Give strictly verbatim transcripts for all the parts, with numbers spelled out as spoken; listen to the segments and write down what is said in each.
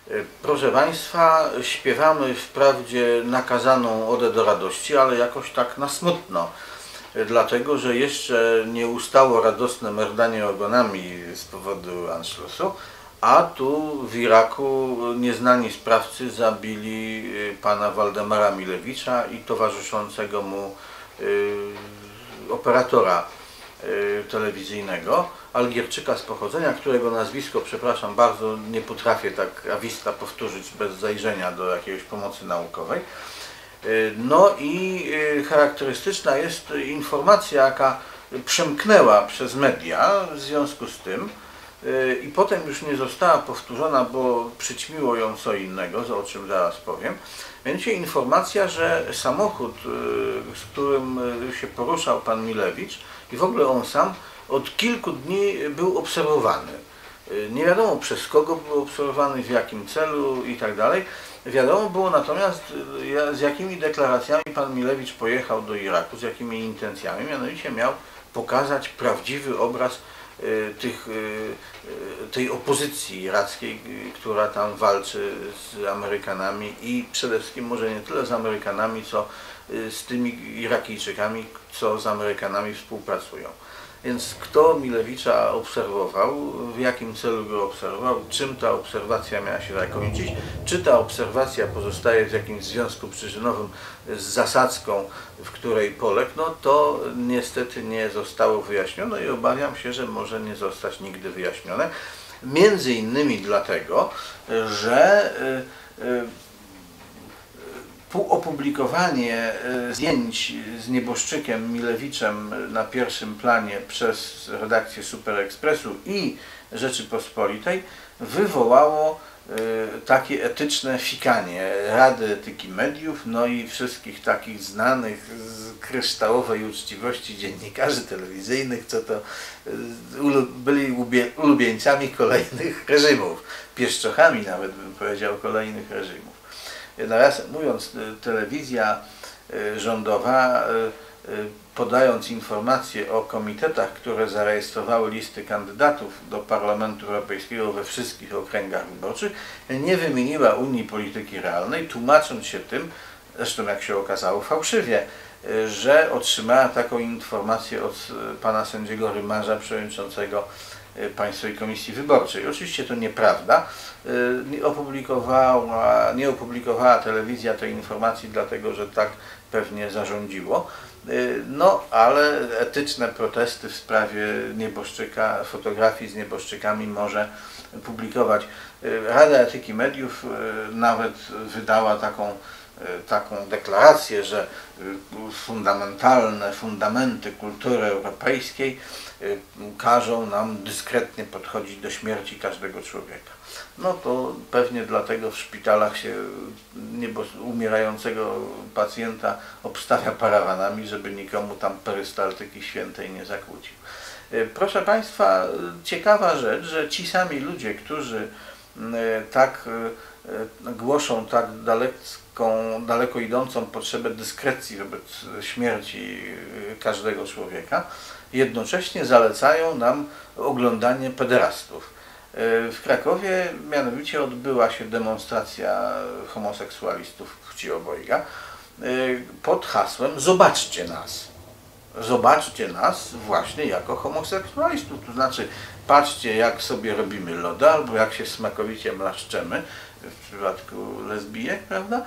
Proszę Państwa, śpiewamy wprawdzie nakazaną Odę do radości, ale jakoś tak na smutno, dlatego że jeszcze nie ustało radosne merdanie ogonami z powodu Anschlussu, a tu w Iraku nieznani sprawcy zabili pana Waldemara Milewicza i towarzyszącego mu operatora telewizyjnego, Algierczyka z pochodzenia, którego nazwisko, przepraszam bardzo, nie potrafię tak awista powtórzyć bez zajrzenia do jakiejś pomocy naukowej. No i charakterystyczna jest informacja, jaka przemknęła przez media w związku z tym i potem już nie została powtórzona, bo przyćmiło ją co innego, o czym zaraz powiem. Mianowicie informacja, że samochód, z którym się poruszał pan Milewicz i w ogóle on sam od kilku dni był obserwowany. Nie wiadomo przez kogo był obserwowany, w jakim celu i tak dalej. Wiadomo było natomiast, z jakimi deklaracjami pan Milewicz pojechał do Iraku, z jakimi intencjami. Mianowicie miał pokazać prawdziwy obraz tych, tej opozycji irackiej, która tam walczy z Amerykanami i przede wszystkim może nie tyle z Amerykanami, co z tymi Irakijczykami, co z Amerykanami współpracują. Więc kto Milewicza obserwował, w jakim celu go obserwował, czym ta obserwacja miała się zakończyć, czy ta obserwacja pozostaje w jakimś związku przyczynowym z zasadzką, w której poległ, no to niestety nie zostało wyjaśnione i obawiam się, że może nie zostać nigdy wyjaśnione. Między innymi dlatego, że opublikowanie zdjęć z nieboszczykiem Milewiczem na pierwszym planie przez redakcję Super Expressu i Rzeczypospolitej wywołało takie etyczne fikanie Rady Etyki Mediów, no i wszystkich takich znanych z kryształowej uczciwości dziennikarzy telewizyjnych, co to byli ulubieńcami kolejnych reżimów, pieszczochami nawet bym powiedział kolejnych reżimów. Nawiasem mówiąc, telewizja rządowa, podając informacje o komitetach, które zarejestrowały listy kandydatów do Parlamentu Europejskiego we wszystkich okręgach wyborczych, nie wymieniła Unii Polityki Realnej, tłumacząc się tym, zresztą jak się okazało fałszywie, że otrzymała taką informację od pana sędziego Rymarza, przewodniczącego Państwowej Komisji Wyborczej. Oczywiście to nieprawda. Nie opublikowała, nie opublikowała telewizja tej informacji, dlatego że tak pewnie zarządziło. No, ale etyczne protesty w sprawie nieboszczyka, fotografii z nieboszczykami może publikować. Rada Etyki Mediów nawet wydała taką taką deklarację, że fundamentalne fundamenty kultury europejskiej każą nam dyskretnie podchodzić do śmierci każdego człowieka. No to pewnie dlatego w szpitalach się niebo, umierającego pacjenta obstawia parawanami, żeby nikomu tam perystaltyki świętej nie zakłócił. Proszę Państwa, ciekawa rzecz, że ci sami ludzie, którzy tak głoszą tak daleką, daleko idącą potrzebę dyskrecji wobec śmierci każdego człowieka, jednocześnie zalecają nam oglądanie pederastów. W Krakowie mianowicie odbyła się demonstracja homoseksualistów płci obojga pod hasłem "Zobaczcie nas". Zobaczcie nas właśnie jako homoseksualistów, to znaczy patrzcie, jak sobie robimy loda, albo jak się smakowicie mlaszczemy, w przypadku lesbijek, prawda?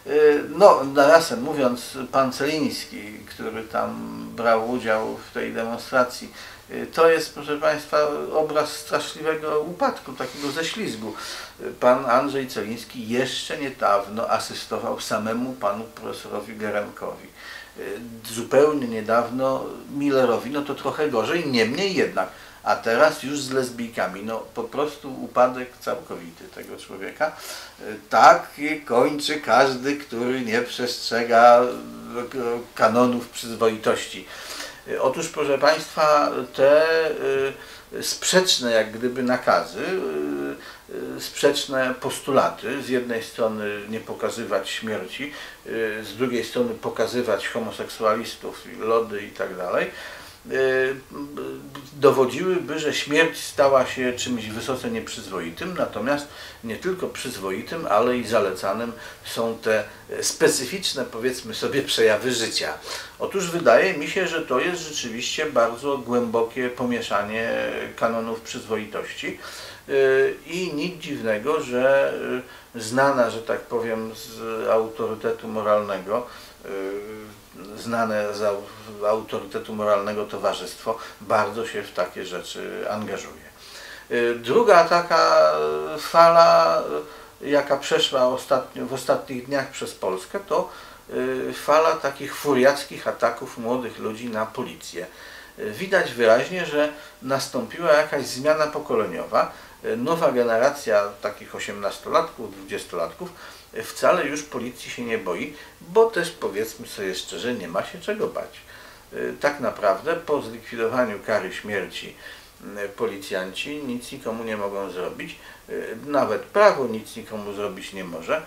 No, nawiasem mówiąc, pan Celiński, który tam brał udział w tej demonstracji, to jest, proszę Państwa, obraz straszliwego upadku, takiego ześlizgu. Pan Andrzej Celiński jeszcze niedawno asystował samemu panu profesorowi Gerenkowi. Zupełnie niedawno Millerowi, no to trochę gorzej, niemniej jednak. A teraz już z lesbijkami, no po prostu upadek całkowity tego człowieka. Tak kończy każdy, który nie przestrzega kanonów przyzwoitości. Otóż, proszę Państwa, te sprzeczne jak gdyby nakazy, sprzeczne postulaty, z jednej strony nie pokazywać śmierci, z drugiej strony pokazywać homoseksualistów, lody i tak dalej, dowodziłyby, że śmierć stała się czymś wysoce nieprzyzwoitym, natomiast nie tylko przyzwoitym, ale i zalecanym są te specyficzne, powiedzmy sobie, przejawy życia. Otóż wydaje mi się, że to jest rzeczywiście bardzo głębokie pomieszanie kanonów przyzwoitości i nic dziwnego, że znana, że tak powiem, z autorytetu moralnego, znane z autorytetu moralnego towarzystwo bardzo się w takie rzeczy angażuje. Druga taka fala, jaka przeszła ostatnio, w ostatnich dniach przez Polskę, to fala takich furiackich ataków młodych ludzi na policję. Widać wyraźnie, że nastąpiła jakaś zmiana pokoleniowa. Nowa generacja takich osiemnastolatków, dwudziestolatków wcale już policji się nie boi, bo też, powiedzmy sobie szczerze, nie ma się czego bać. Tak naprawdę po zlikwidowaniu kary śmierci policjanci nic nikomu nie mogą zrobić, nawet prawo nic nikomu zrobić nie może.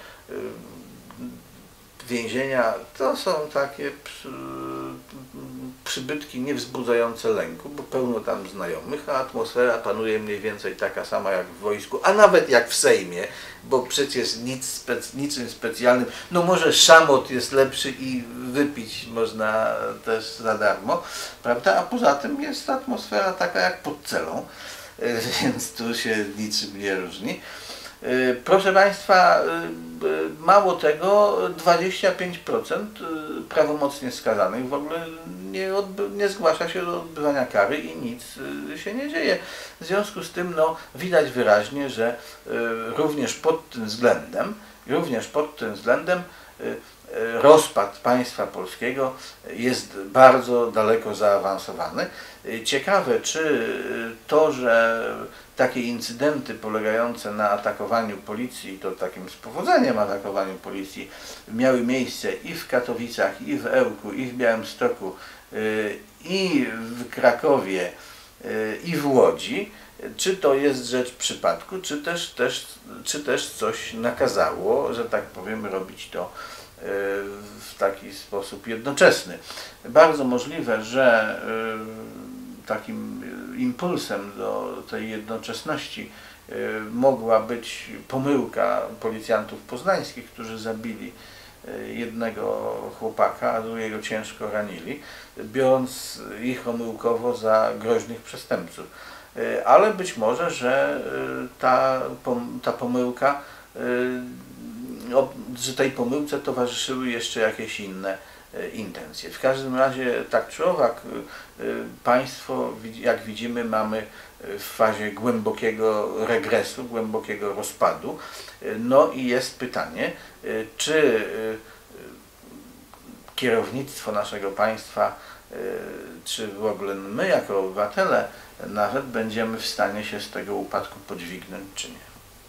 Więzienia to są takie przybytki niewzbudzające lęku, bo pełno tam znajomych, a atmosfera panuje mniej więcej taka sama jak w wojsku, a nawet jak w Sejmie, bo przecież nic spec, niczym specjalnym, no może szamot jest lepszy i wypić można też za darmo, prawda? A poza tym jest atmosfera taka jak pod celą, więc tu się niczym nie różni. Proszę Państwa, mało tego, dwadzieścia pięć procent prawomocnie skazanych w ogóle nie, nie zgłasza się do odbywania kary i nic się nie dzieje. W związku z tym no, widać wyraźnie, że również pod tym względem, również pod tym względem rozpad państwa polskiego jest bardzo daleko zaawansowany. Ciekawe, czy to, że takie incydenty polegające na atakowaniu policji, to takim z powodzeniem atakowaniu policji, miały miejsce i w Katowicach, i w Ełku, i w Białymstoku, i w Krakowie, i w Łodzi, czy to jest rzecz przypadku, czy też, też, czy też coś nakazało, że tak powiem, robić to w taki sposób jednoczesny. Bardzo możliwe, że takim impulsem do tej jednoczesności mogła być pomyłka policjantów poznańskich, którzy zabili jednego chłopaka, a drugiego ciężko ranili, biorąc ich omyłkowo za groźnych przestępców. Ale być może, że ta, ta pomyłka, że tej pomyłce towarzyszyły jeszcze jakieś inne intencje. W każdym razie tak czy owak państwo, jak widzimy, mamy w fazie głębokiego regresu, głębokiego rozpadu. No i jest pytanie, czy kierownictwo naszego państwa, czy w ogóle my jako obywatele nawet będziemy w stanie się z tego upadku podźwignąć, czy nie.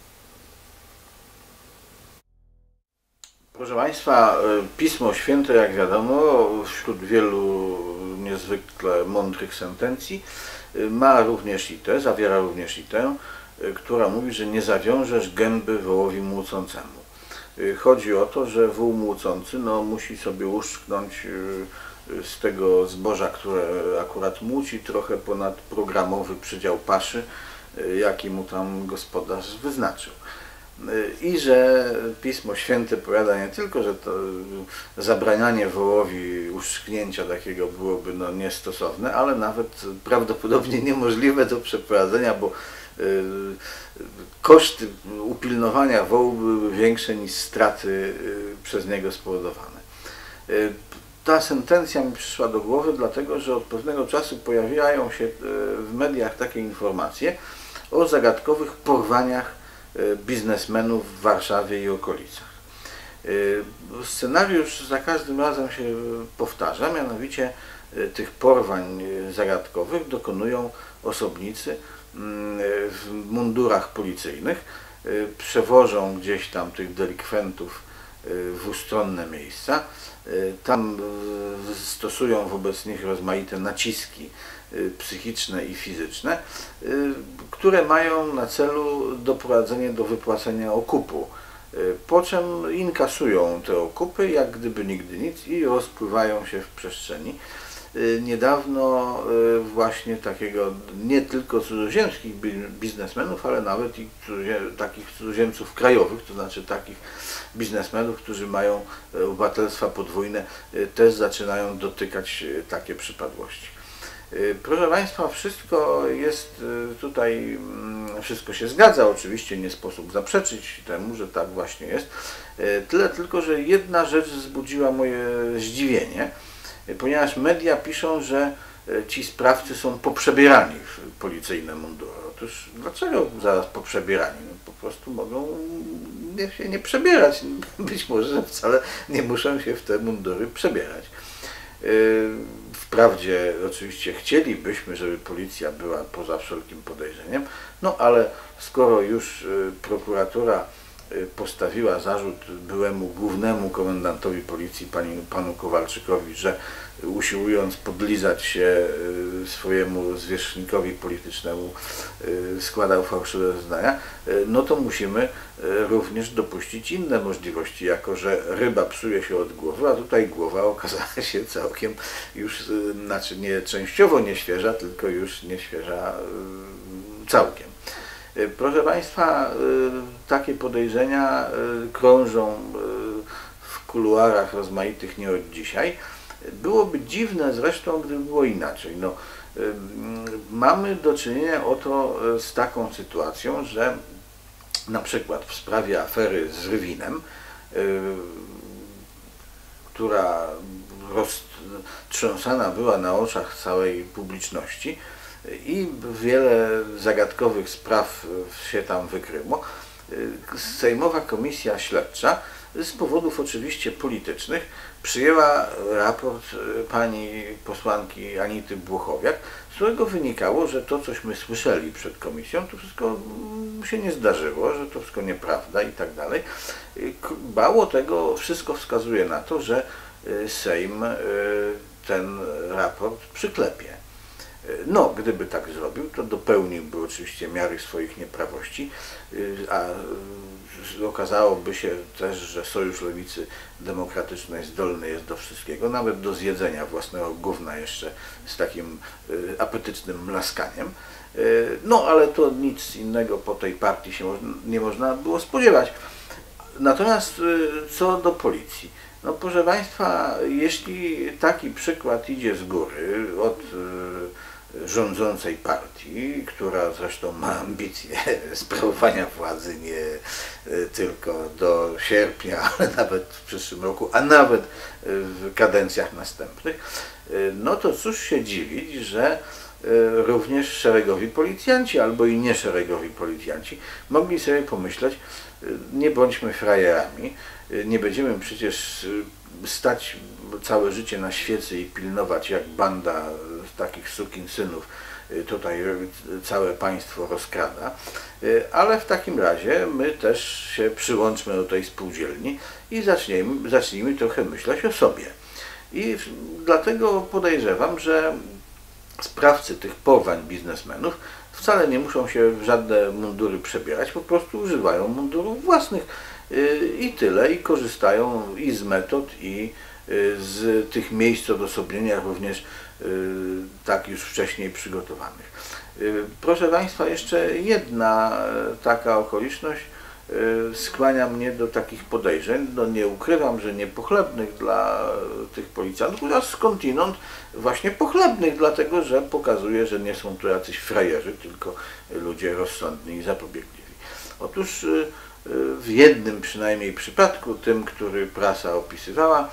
Proszę Państwa, Pismo Święte, jak wiadomo, wśród wielu niezwykle mądrych sentencji ma również i tę, zawiera również i tę, która mówi, że nie zawiążesz gęby wołowi młócącemu. Chodzi o to, że wół młócący no, musi sobie uszczknąć z tego zboża, które akurat młóci, trochę ponad programowy przydział paszy, jaki mu tam gospodarz wyznaczył. I że Pismo Święte powiada nie tylko, że to zabranianie wołowi uszczknięcia takiego byłoby no, niestosowne, ale nawet prawdopodobnie niemożliwe do przeprowadzenia, bo y, koszty upilnowania wołu byłyby większe niż straty y, przez niego spowodowane. Y, ta sentencja mi przyszła do głowy, dlatego że od pewnego czasu pojawiają się y, w mediach takie informacje o zagadkowych porwaniach biznesmenów w Warszawie i okolicach. Scenariusz za każdym razem się powtarza, mianowicie tych porwań zagadkowych dokonują osobnicy w mundurach policyjnych, przewożą gdzieś tam tych delikwentów w ustronne miejsca, tam stosują wobec nich rozmaite naciski psychiczne i fizyczne, które mają na celu doprowadzenie do wypłacenia okupu, po czym inkasują te okupy jak gdyby nigdy nic i rozpływają się w przestrzeni. niedawno właśnie takiego nie tylko cudzoziemskich biznesmenów, ale nawet i takich cudzoziemców krajowych, to znaczy takich biznesmenów, którzy mają obywatelstwa podwójne, też zaczynają dotykać takie przypadłości. Proszę Państwa, wszystko jest tutaj, wszystko się zgadza, oczywiście nie sposób zaprzeczyć temu, że tak właśnie jest. Tyle tylko, że jedna rzecz wzbudziła moje zdziwienie, ponieważ media piszą, że ci sprawcy są poprzebierani w policyjne mundury. Otóż dlaczego zaraz poprzebierani? No, po prostu mogą nie, się nie przebierać. Być może wcale nie muszą się w te mundury przebierać. Wprawdzie oczywiście chcielibyśmy, żeby policja była poza wszelkim podejrzeniem, no ale skoro już prokuratura postawiła zarzut byłemu głównemu komendantowi policji, pani, panu Kowalczykowi, że usiłując podlizać się swojemu zwierzchnikowi politycznemu składał fałszywe zeznania, no to musimy również dopuścić inne możliwości, jako że ryba psuje się od głowy, a tutaj głowa okazała się całkiem już, znaczy nie częściowo nieświeża, tylko już nieświeża całkiem. Proszę Państwa, takie podejrzenia krążą w kuluarach rozmaitych nie od dzisiaj. Byłoby dziwne zresztą, gdyby było inaczej. No, mamy do czynienia oto z taką sytuacją, że na przykład w sprawie afery z Rywinem, która roztrząsana była na oczach całej publiczności, i wiele zagadkowych spraw się tam wykryło, Sejmowa Komisja Śledcza z powodów oczywiście politycznych przyjęła raport pani posłanki Anity Błochowiak, z którego wynikało, że to, cośmy słyszeli przed komisją, to wszystko się nie zdarzyło, że to wszystko nieprawda i tak dalej. Mało tego, wszystko wskazuje na to, że Sejm ten raport przyklepie. No, gdyby tak zrobił, to dopełniłby oczywiście miary swoich nieprawości, a okazałoby się też, że Sojusz Lewicy Demokratycznej zdolny jest do wszystkiego, nawet do zjedzenia własnego gówna jeszcze z takim apetycznym mlaskaniem. No, ale to nic innego po tej partii się nie można było spodziewać. Natomiast co do policji. No proszę Państwa, jeśli taki przykład idzie z góry od rządzącej partii, która zresztą ma ambicje sprawowania władzy nie tylko do sierpnia, ale nawet w przyszłym roku, a nawet w kadencjach następnych, no to cóż się dziwić, że również szeregowi policjanci albo i nieszeregowi policjanci mogli sobie pomyśleć, nie bądźmy frajerami, nie będziemy przecież stać całe życie na świecy i pilnować, jak banda takich sukinsynów tutaj całe państwo rozkrada, ale w takim razie my też się przyłączmy do tej spółdzielni i zacznijmy, zacznijmy trochę myśleć o sobie. I dlatego podejrzewam, że sprawcy tych porwań biznesmenów wcale nie muszą się w żadne mundury przebierać, po prostu używają mundurów własnych i tyle, i korzystają i z metod, i z tych miejsc odosobnienia również tak już wcześniej przygotowanych. Proszę Państwa, jeszcze jedna taka okoliczność skłania mnie do takich podejrzeń. No nie ukrywam, że niepochlebnych dla tych policjantów, a skądinąd właśnie pochlebnych, dlatego że pokazuje, że nie są to jacyś frajerzy, tylko ludzie rozsądni i zapobiegliwi. Otóż w jednym przynajmniej przypadku, tym, który prasa opisywała,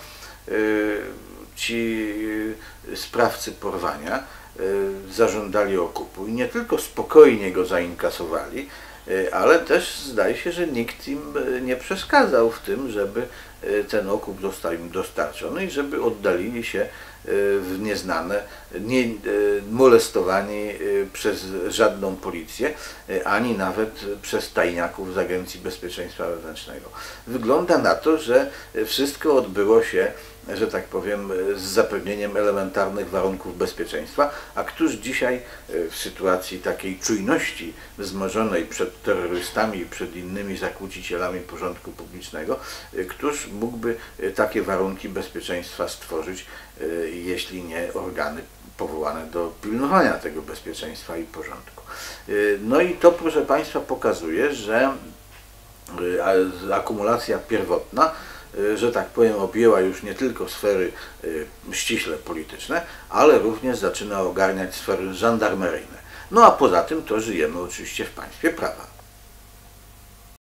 ci sprawcy porwania zażądali okupu i nie tylko spokojnie go zainkasowali, ale też zdaje się, że nikt im nie przeszkadzał w tym, żeby ten okup został im dostarczony i żeby oddalili się w nieznane, nie molestowani przez żadną policję, ani nawet przez tajniaków z Agencji Bezpieczeństwa Wewnętrznego. Wygląda na to, że wszystko odbyło się, że tak powiem, z zapewnieniem elementarnych warunków bezpieczeństwa, a któż dzisiaj w sytuacji takiej czujności wzmożonej przed terrorystami i przed innymi zakłócicielami porządku publicznego, któż mógłby takie warunki bezpieczeństwa stworzyć, jeśli nie organy powołane do pilnowania tego bezpieczeństwa i porządku. No i to, proszę Państwa, pokazuje, że akumulacja pierwotna, że tak powiem, objęła już nie tylko sfery ściśle polityczne, ale również zaczyna ogarniać sfery żandarmeryjne. No a poza tym to żyjemy oczywiście w państwie prawa.